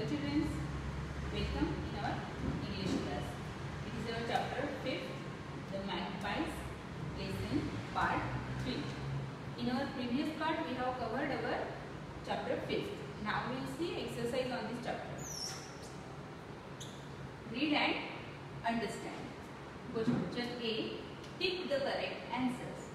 Hello children, welcome in our English class. It is our chapter 5th, the Magpies lesson part 3. In our previous part we have covered our chapter 5th. Now we will see exercise on this chapter. Read and understand. Question A. Tick the correct answers.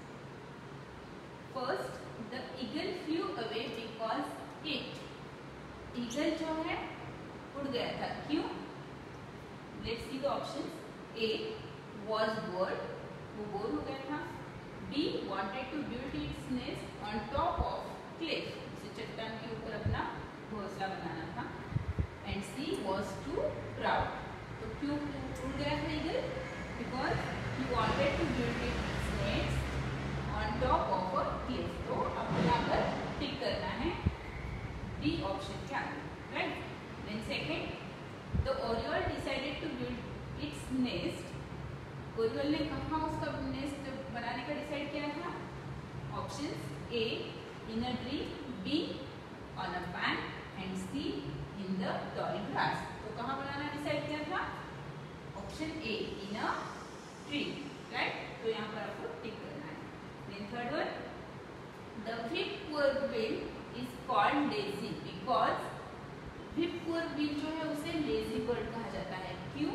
First, the eagle flew away because it. Eagle जो है उड़ गया था, क्यों? Let's see the options. A was bored, वो बोर हो गया था. B wanted to build its nest on top of cliff, उसे चट्टान के ऊपर अपना घोंसला बनाना था. And C was too proud, तो क्यों उड़ गया था eagle? Because he wanted to build its nest on top of a cliff. तो अब यहाँ पर टिक करना है डी ऑप्शन के आगे, right. Then second, the oriole decided to build its nest. Oriole ने कहाँ उसका नेस्ट बनाने का डिसाइड किया था? Options A in a tree, B on a pan and C in the tall grass. तो कहाँ बनाना डिसाइड किया था? Option A in a tree, right. तो यहाँ पर आपको टिक करना है. Then third one, the whippoorwill is called lazy because whippoorwill जो है उसे lazy bird कहा जाता है, क्यों?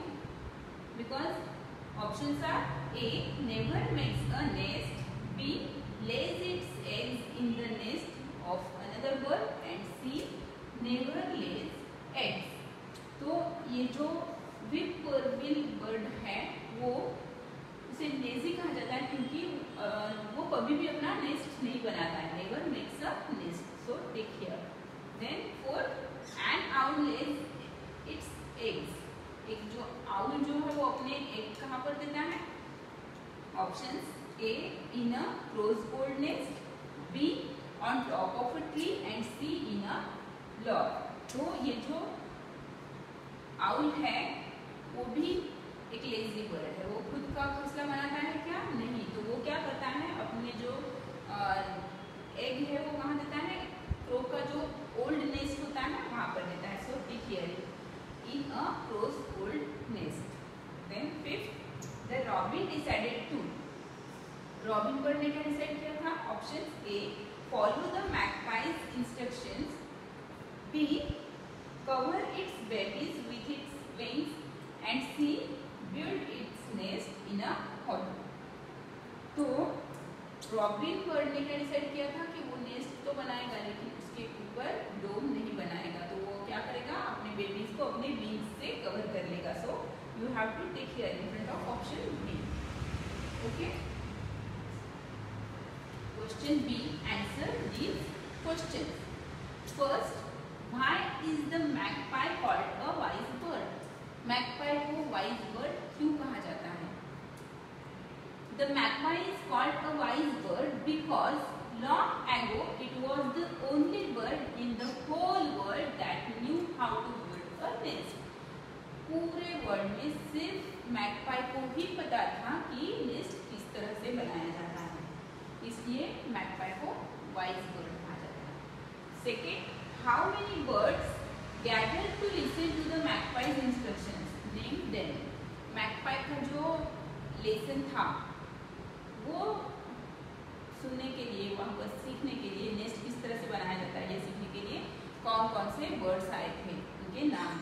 Because options are A never makes a nest, B lays its eggs in the nest of another bird and C never lays eggs. तो ये जो whippoorwill bird है वो उसे लेजी कहा जाता है क्योंकि वो कभी भी अपना नेस्ट नहीं बनाता है. Never makes a nest, so take here. Then fourth, an owl lays its eggs. एक जो आउल जो है वो अपने एग कहाँ पर देता है? Options A in a close board nest, B on top of a tree and C in a log. तो ये जो आउल है वो भी एक लेजी बर्ड है. वो खुद का घोंसला बनाता है क्या? नहीं. तो वो क्या करता है, अपने जो एग है वो कहाँ देता है? क्रो का जो ओल्ड नेस्ट होता है वहाँ पर देता है. So tick here in a crow's old nest. Then fifth, the robin decided to. Robin bird ने क्या डिसाइड किया था? Option A follow the magpie's instructions, B cover its babies with its wings and C build its nest in a hollow. तो robin bird ने क्या decide किया था कि वो नेस्ट तो बनाएगा लेकिन उसके ऊपर डोम नहीं बनाएगा. तो वो क्या करेगा? अपने बेबीज को अपने विंग्स से कवर कर लेगा. So you have to take here in front of option B. Okay. Question B, answer these questions. First, why is the magpie called a wise bird? Magpie को वाइज बर्ड क्यों कहा जाता है? The magpie is called a wise bird because long ago it was the only bird in the whole world that knew how to build a nest. पूरे world में सिर्फ magpie को ही पता था कि नेस्ट किस तरह से बनाया जाता है, इसलिए मैगपाई को वाइज बर्ड कहा जाता है. Second, how many birds gathered to listen to the magpie's instructions, name them. Magpie का जो लेसन था वो सुनने के लिए, वहाँ पर सीखने के लिए, नेस्ट किस तरह से बनाया जाता है ये सीखने के लिए कौन कौन से बर्ड्स आए थे, उनके नाम.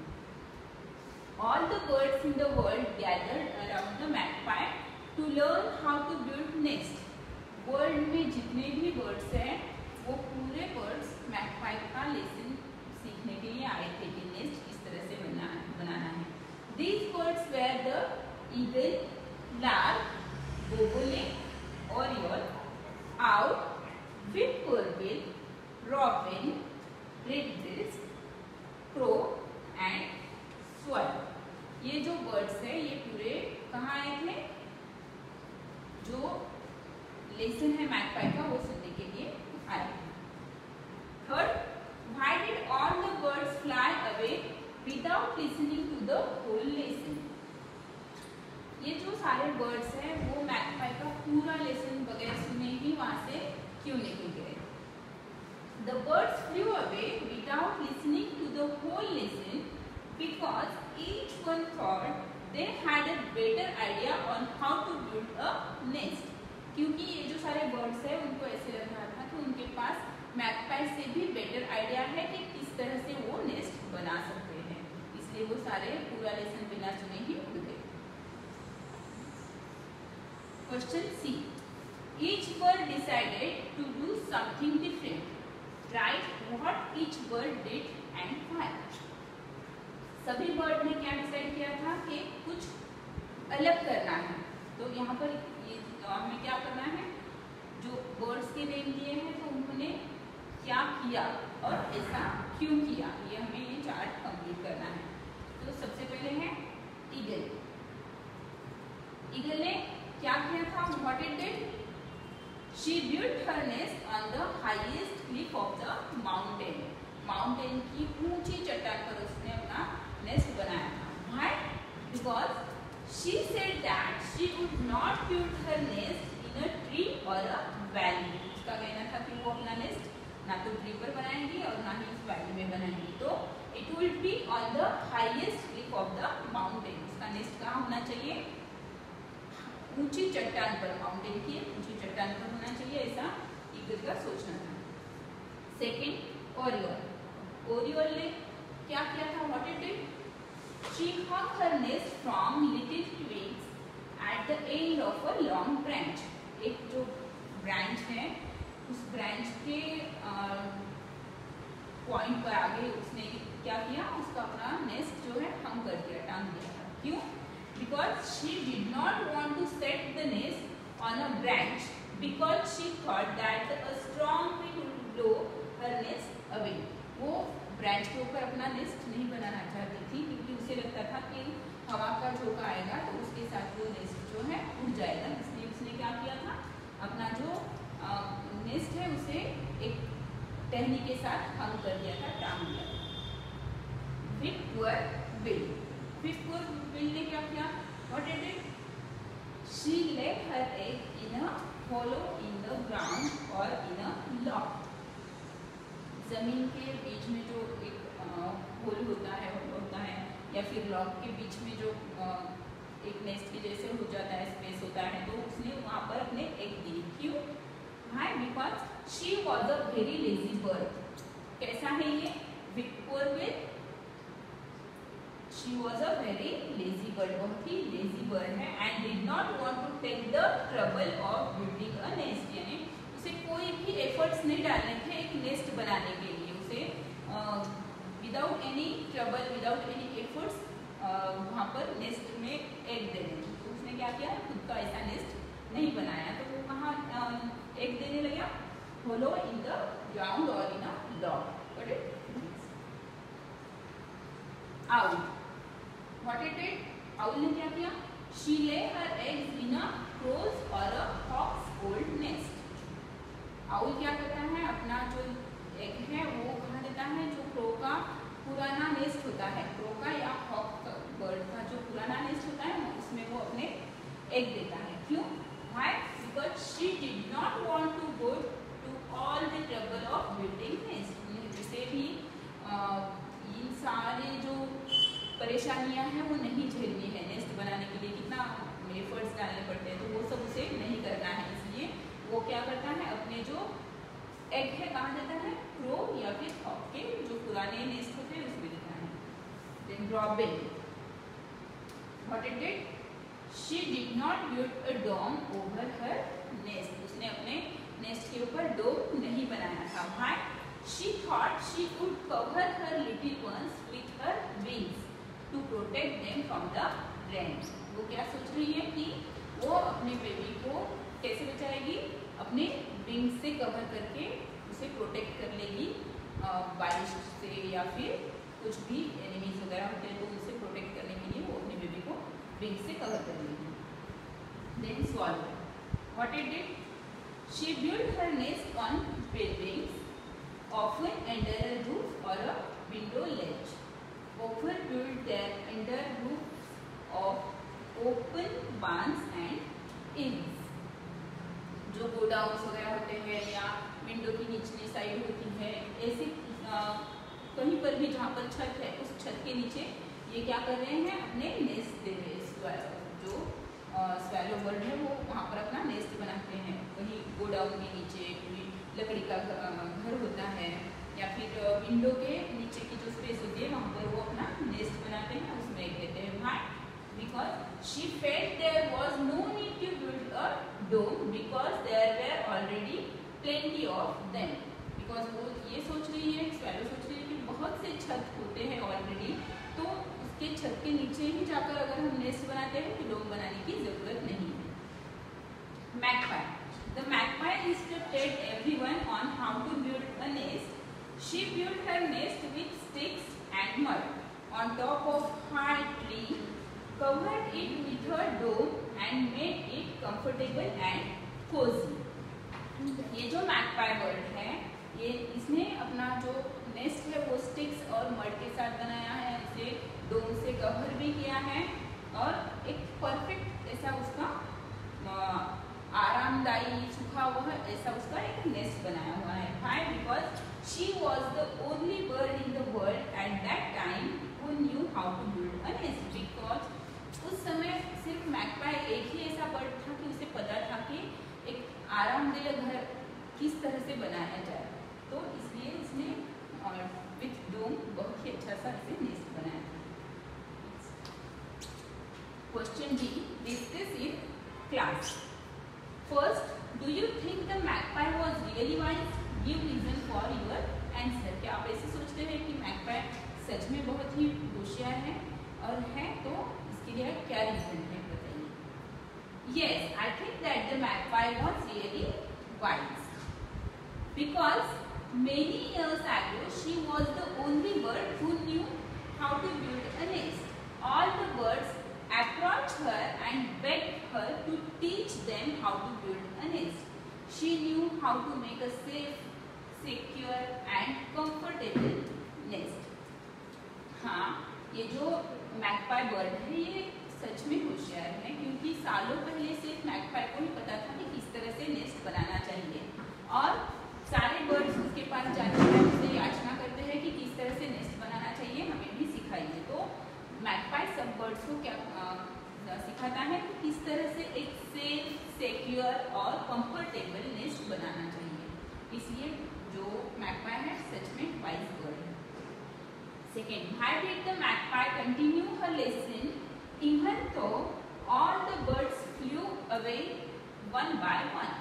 All the birds in the world gathered around the magpie to learn how to build nest. World में जितने भी बर्ड्स हैं वो पूरे बर्ड्स मैगपाई का लेसन सीखने के लिए आए थे कि नेस्ट किस तरह से बनाना है. These birds were the eagle, lark, bobolink, oriole, owl, whippoorwill, robin, redbreast, crow and swallow. ये जो birds है ये पूरे कहाँ आए थे? जो लेसन है मैगपाई का वो सुनने के लिए आए थे. Third, why did all the birds fly away without listening to the whole lesson? ये जो सारे बर्ड्स हैं वो मैगपाई का पूरा लेसन बगैर सुने ही वहाँ से क्यों निकल गए? The birds flew away without listening to the whole lesson because each one thought they had a better idea on how to build a nest. क्योंकि ये जो सारे बर्ड्स हैं उनको ऐसे लग रहा था कि उनके पास मैगपाई से भी बेटर आइडिया है कि किस तरह से वो नेस्ट बना सकते हैं, इसलिए वो सारे पूरा लेसन बिना सुने ही उड़ गए। Question C, each bird decided to do something different. Write what each bird did and why. सभी बर्ड ने क्या डिसाइड किया था कि कुछ अलग करना है, तो यहाँ पर ये हमें क्या करना है, जो बर्ड्स के नेम दिए हैं तो उन्होंने क्या किया और ऐसा क्यों किया, ये हमें ये चार्ट कंप्लीट करना है। तो सबसे पहले है ईगल। ईगल ने क्या किया था, what it did, she built her nest on the highest cliff of the mountain. Mountain की ऊंची चट्टान पर उसने अपना नेस्ट बनाया था। Why, because she said that she would not build her nest in a tree or a valley. उसका कहना था कि वो अपना नेस्ट ना तो ट्री पर बनाएंगी और ना ही उस वैली में बनाएंगी, तो it will be on the highest cliff of the mountain. उसका नेस्ट कहाँ होना चाहिए, ऊंची चट्टान पर, माउंटेन की ऊंची चट्टान पर होना चाहिए, ऐसा ईगल का सोचना था। Second oriole. ओरियोल ने क्या किया था, what it did, she hung her nest from little twigs at the end of a long branch। एक जो ब्रांच है उस ब्रांच के पॉइंट पर आगे उसने क्या किया, उसका अपना नेस्ट जो है हम कर दिया, टांग दिया था। क्यों, because she did not want to set the nest on a branch because she thought that a strong wind would blow her nest away। वो ब्रांच के ऊपर अपना नेस्ट नहीं बनाना चाहती थी क्योंकि उसे लगता था कि हवा का झोंका आएगा तो उसके साथ वो नेस्ट जो है उड़ जाएगा, इसलिए उसने क्या किया था, अपना जो नेस्ट है उसे एक टहनी के साथ हंग कर दिया था, टांग दिया था। व्हिपपोरविल। व्हिपपोरविल ने क्या किया, what it did, she laid her egg in a hollow in the ground or in a lock. जमीन के बीच में जो एक होल होता है या फिर लॉक के बीच में जो एक नेस्ट के जैसे हो जाता है, स्पेस होता है, तो उसने वहाँ पर अपने एग दिए। क्यों, why, because she was a very lazy bird. कैसा है ये whippoorwill, she was a very lazy bird, बहुत ही लेजी बर्ड है, and did not want to take the trouble of building a nest. यानी उसे कोई भी एफर्ट्स नहीं डालने थे एक नेस्ट बनाने के लिए, उसे without any trouble, without any efforts वहाँ पर नेस्ट में एग देने। तो उसने क्या किया, खुद का ऐसा नेस्ट नहीं बनाया, तो वो कहाँ एग देने लगा, होलो in the ground or in a log. Owl. What it did, owl ने क्या किया, शी ले हर eggs in a crow's or a hawk's old nest. Owl क्या करता है, अपना जो एग है वो कहाँ देता है, जो क्रो का पुराना नेस्ट होता है, क्रो का या हॉक बर्ड का जो पुराना नेस्ट होता है उसमें वो अपने एग देता है। क्यों, why, because she did not want to go to all the trouble of building nest. जिसे भी इन सारे जो परेशानियां हैं वो नहीं झेलनी है, नेस्ट बनाने के लिए कितना एफर्ट्स डालने पड़ते हैं, तो वो सब उसे नहीं करना है, इसलिए वो क्या करता है, अपने जो एग है कहाँ देता है, क्रो या फिर हॉक के जो पुराने नेस्ट होते हैं उसमें देता है। Then robin. What it did, she did not build a dome over her nest. उसने अपने नेस्ट के ऊपर डोम नहीं बनाया था। Why, she thought she would cover her little ones with her wings to protect them from the rain. वो क्या सोच रही है कि वो अपने बेबी को कैसे बचाएगी, अपने विंग्स से कवर करके उसे प्रोटेक्ट कर लेगी बारिश से या फिर कुछ भी एनिमीज वगैरह होते हैं तो उनसे प्रोटेक्ट करने के लिए वो अपने बेबी को विंग्स से कवर कर लेगी। Then swallow. What it did, she build her nest on buildings, often under a roof or a window ledge. Often built there under roofs of open barns and inns. जो godowns वगैरह होते हैं या window की निचली side होती है, ऐसे कहीं पर भी जहाँ पर छत है उस छत के नीचे ये क्या कर रहे हैं, अपने नेस्ट दे रहे हैं। जो स्वैलो बर्ड है वो वहाँ पर अपना नेस्ट बनाते हैं, कहीं गोडाउन के नीचे कोई लकड़ी का घर होता है या फिर विंडो के नीचे की जो स्पेस होती है वहाँ पर वो अपना नेस्ट बनाते हैं, उसमें एक देते हैं भाई। Because she felt there was no need to build a dome because there were already plenty of them. बिकॉज वो ये सोच रही है, स्वैलो सोच रही है कि बहुत से छत होते हैं ऑलरेडी, तो उसके छत के नीचे ही जाकर अगर हम नेस्ट बनाते हैं तो डोम बनाने की जरूरत नहीं है। Magpie, the magpie instructed everyone on how to build a nest. She built her nest with sticks and mud on top of high tree, covered it with her dome and made it comfortable and cozy. ये जो magpie bird है, ये इसने अपना जो nest है वो sticks और मड के साथ बनाया है, इसे डोम से कवर भी किया है और एक परफेक्ट ऐसा उसका आरामदायी सूखा हुआ ऐसा उसका एक नेस्ट बनाया हुआ है। Why? Because she was the only bird in the world at that time who knew how to build a nest. Because उस समय सिर्फ मैगपाई एक ही ऐसा बर्ड था कि उसे पता था कि एक आरामदेह घर किस तरह से बनाया जाए, तो इसलिए इसने विथ डोम बहुत ही अच्छा सा इसे नेस्ट बनाया था। Question D, discuss in class. First, do you think the magpie was really wise? Give reason for your answer. क्या आप ऐसे सोचते हैं कि मैगपाई सच में बहुत ही होशियार है, और है तो इसके लिए क्या रीजन है बताइए। Yes, I think that the magpie was really wise because many years ago she was the only bird who knew how to build a nest. All the birds approached her and begged her to teach them how to build a nest. She knew how to make a safe, secure and comfortable nest. हाँ, ये जो magpie bird है ये सच में होशियार है, क्योंकि सालों पहले सिर्फ मैगपाई को ही पता था कि किस तरह से नेस्ट बनाना चाहिए, और सारे बर्ड्स उसके पास जाते हैं, उससे याचना करते हैं कि किस तरह से नेस्ट बनाना चाहिए, हमें भी सिखाइए। तो मैगपाई सब बर्ड्स को क्या सिखाता है कि किस तरह से एक सेफ, सिक्योर और कंफर्टेबल नेस्ट बनाना चाहिए। इसलिए जो मैगपाई है सच में वाइज बर्ड है। Second, how did the magpie continue her lesson even though all the birds flew away one by one?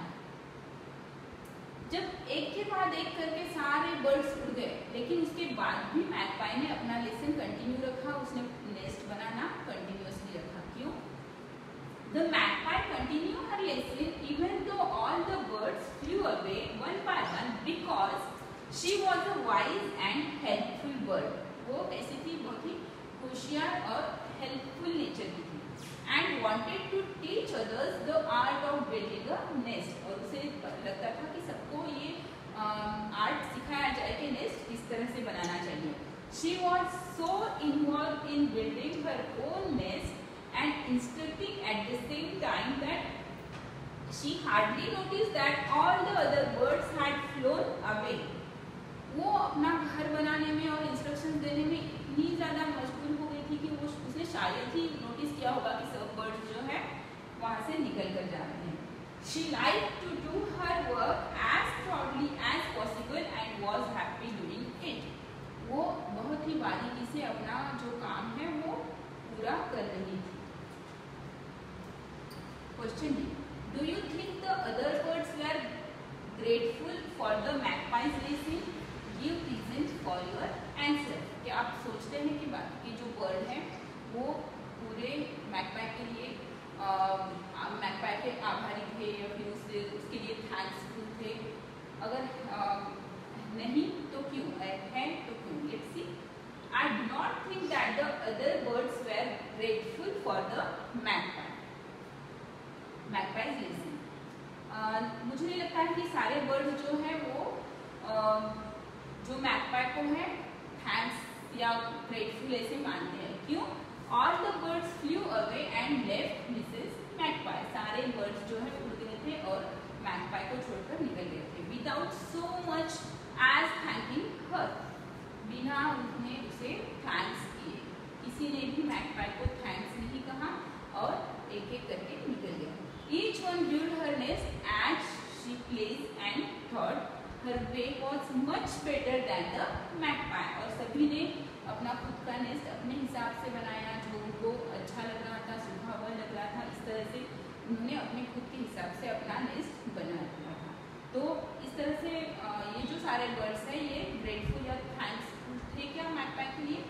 जब एक के बाद एक करके सारे बर्ड्स उड़ गए, लेकिन उसके बाद भी मैगपाई ने अपना लेसन कंटिन्यू रखा, उसने नेस्ट बनाना कंटिन्यूअसली रखा। क्यों? The magpie continued her lesson even though all the birds flew away one by one because she was a wise and helpful bird. वो कैसी थी? बहुत ही होशियार और हेल्पफुल नेचर की थी। And wanted to teach others the art of building a nest, और उसे लगता था कि सबको ये आर्ट सिखाया जाए कि नेस्ट किस तरह से बनाना चाहिए। She was so involve in building her own nest and instructing at the same time that she hardly notice that all the other birds had flown away. वो अपना घर बनाने में और इंस्ट्रक्शंस देने में इतनी ज़्यादा मशगूल हो गई थी कि वो उसने शायद ही नोटिस किया होगा कि सब बर्ड्स जो है वहाँ से निकल कर जा रहे हैं। She liked to do her work as proudly as possible and was happy doing it. वो बहुत ही बारीकी से अपना जो काम है वो पूरा कर रही थी। Question D. Do you think the other birds were grateful for the magpie's lesson? Give reason for your answer. क्या आप सोचते हैं कि बाकी के जो बर्ड हैं वो पूरे मैगपाई के लिए मैगपाई के आभारी थे या फिर उसके लिए थैंक्सफुल थे? अगर नहीं तो क्यों? है तो क्यों? Let's see. I do not think that the other birds were grateful for the magpie's lesson. मुझे नहीं लगता है कि सारे बर्ड जो है वो जो मैगपाई को है थैंक्स या ग्रेटफुल ऐसे मानते हैं। क्यों? All the birds flew away and left Mrs Magpie. सारे बर्ड्स जो है उड़ गए थे और मैगपाई को छोड़कर निकल गए थे without so much as thanking her. बिना उन्हें उसे थैंक्स किए, किसी ने सभी ने अपना खुद का नेस्ट अपने हिसाब से बनाया, जो उनको अच्छा लग रहा था, सुहावना लग रहा था, इस तरह से उन्होंने अपने खुद के हिसाब से अपना नेस्ट बना दिया था। तो इस तरह से ये जो सारे वर्ड्स हैं ये ग्रेटफुल या थैंक्सफुल थे क्या मैगपाई के लिए?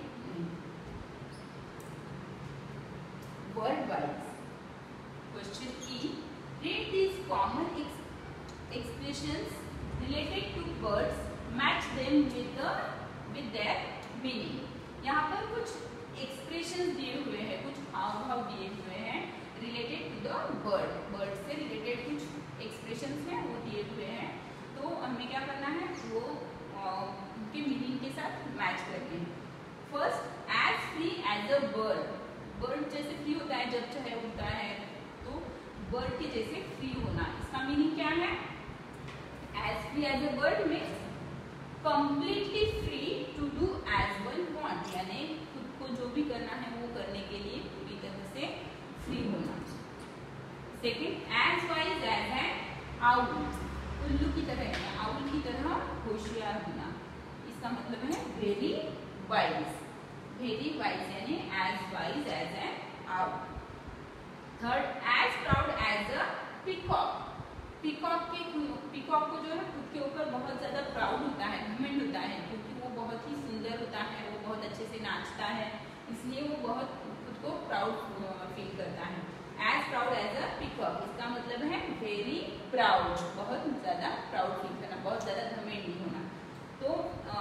Word wise question E, read these common expressions related to birds, match them with their meaning। यहाँ पर कुछ एक्सप्रेशंस दिए हुए हैं, कुछ हाव भाव दिए हुए हैं related to the bird, bird से रिलेटेड कुछ एक्सप्रेशंस हैं वो दिए हुए हैं। तो हमें क्या करना है, वो उनके मीनिंग के साथ मैच करके। First, as free as a bird, bird जैसे फ्री होता है जब चाहे उड़ता है, तो बर्ड के जैसे फ्री होना, इसका मीनिंग क्या है? As free as a bird means completely free to do as one want, यानी खुद को जो भी करना है वो करने के लिए पूरी तरह से फ्री होना। Second, as wise as an owl, उल्लू की तरह है, आउल की तरह होशियार होना, इसका मतलब है वेरी वाइज, वेरी वाइज यानी as wise as an owl. Third, as proud as a peacock, peacock को जो है खुद के ऊपर बहुत ज्यादा प्राउड होता है, घमंड होता है, क्योंकि वो बहुत ही सुंदर होता है, वो बहुत अच्छे से नाचता है, इसलिए वो बहुत खुद को प्राउड फील करता है। As proud as a peacock, इसका मतलब है वेरी प्राउड, बहुत ज्यादा प्राउड फील करना, बहुत ज्यादा घमंडी होना। तो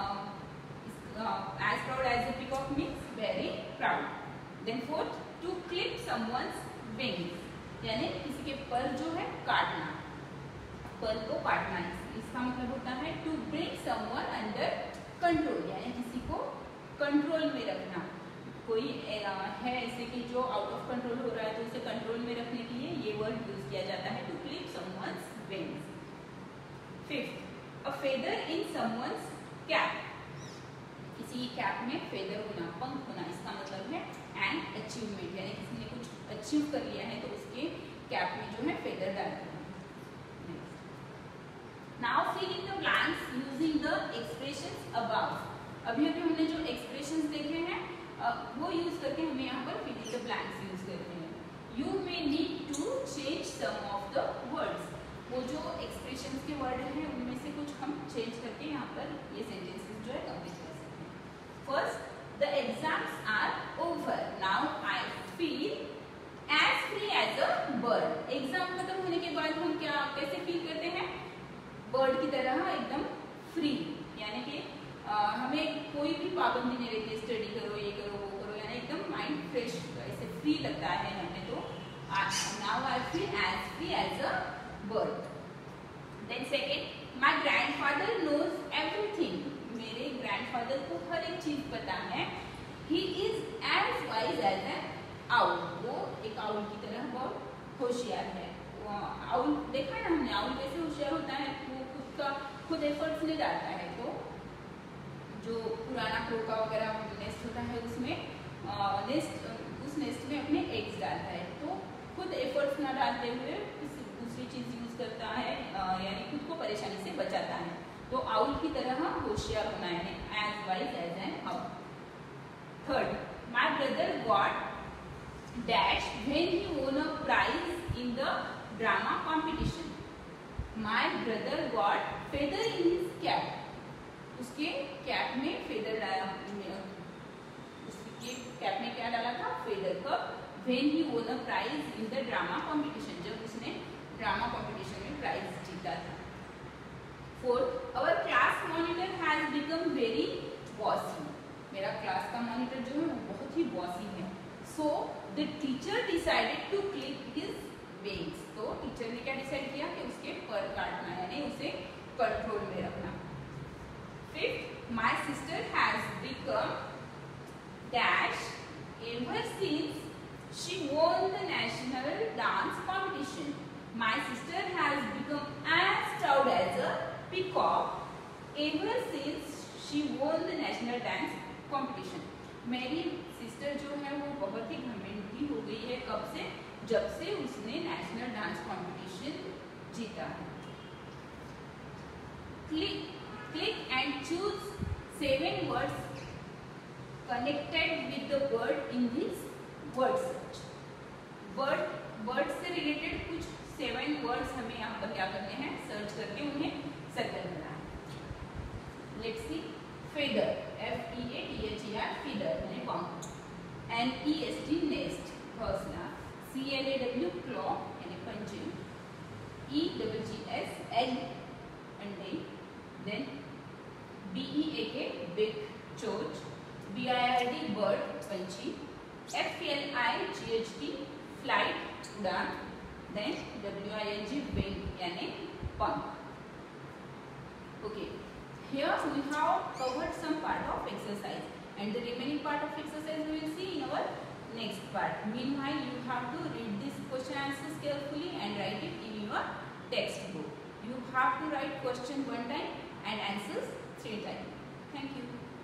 as proud as a peacock means very proud. Then fourth, to clip someone's wings, यानी किसी के पर जो है काटना, पर को काटना, इसका मतलब होता है to bring someone under control, यानी किसी को कंट्रोल में रखना। कोई है ऐसे कि जो आउट ऑफ कंट्रोल हो रहा है, तो उसे कंट्रोल में रखने के लिए ये वर्ड यूज किया जाता है, to clip someone's wings. Fifth, a feather in someone's cap, किसी कैप में फेदर होना, पंख होना, इसका मतलब है एन अचीवमेंट, यानी किसी ने कुछ अचीव कर लिया है तो उसके कैप में जो है फेदर डालते हैं। Now fill in the blanks using the expressions above। अभी हमने जो expressions देखे हैं वो यूज करके हमें यहाँ पर fill in the blanks use करते हैं। You may need to change some of the words। वो जो expressions के वर्ड हैं उनमें से कुछ हम चेंज करके यहाँ पर ये sentences जो है कंप्लीट कर सकते हैं। First, the exams are over, now I feel as free as a bird। Exam खत्म होने के बाद हम क्या कैसे फील करते हैं? बर्ड की तरह एकदम फ्री, यानी कि हमें कोई भी पाबंदी नहीं रहती, स्टडी करो, ये करो, वो करो, यानी एकदम माइंड फ्रेश, ऐसे फ्री लगता है हमें। तो now I feel as free as a bird. Then second, my grandfather knows everything, मेरे ग्रैंडफादर को हर एक चीज पता है। He is as wise as an owl, वो एक आउल की तरह बहुत होशियार है। आउल देखा है ना हमने, आउल कैसे होशियार होता है, वो खुद एफर्ट्स नहीं डालता है। तो जो पुराना क्रो का वगैरह नेस्ट होता है उसमें उस नेस्ट में अपने एग्स डालता है, तो खुद एफर्ट्स ना डालते हुए किसी दूसरी चीज यूज करता है, यानी खुद को परेशानी से बचाता है। तो आउल की तरह होशियार होना है, as wise as an owl. Third, my brother got dash when he won a prize in the drama competition. My brother got feather in his cap, उसके कैप में फेदर डाला, उसके कैप में क्या डाला था? फेदर। कब? When he won a prize in the drama competition, जब उसने ड्रामा कॉम्पिटिशन में प्राइज जीता था। फोर्थ, our class monitor has become very bossy, मेरा क्लास का मॉनिटर जो है वो बहुत ही बॉसी है। So the teacher decided to clip his wings, तो टीचर ने क्या डिसाइड किया कि उसके पर काटना, यानी उसे कंट्रोल में रखना। Fifth, my sister has become dash ever since she won the national dance competition. My sister has become as proud as a peacock ever since she won the national dance competition. मेरी sister जो है वो बहुत ही घमंडी हो गई है, कब से? जब से उसने नेशनल डांस कॉम्पिटिशन जीता है। Click and choose 7 words connected with the word in this word search. Word से रिलेटेड कुछ 7 वर्ड्स हमें यहाँ पर क्या करने हैं, सर्च करके उन्हें सर्कल करना है. Let's see. Feather, FEATHER, feather यानी पंख. NEST, nest, घोंसला. CLAW, claw यानी पंजे. EGGS, egg, अंडे. Then BEAK, big, चोच. BIRD, bird, पंछी. FLIGHT, flight, उड़ान. Then WING, wing यानी पंख. Okay, here we have covered some part of exercise, and the remaining part of exercise we will see in our next part. Meanwhile, you have to read this question answers carefully and write it in your textbook. You have to write question 1 time and answers 3 times. Thank you.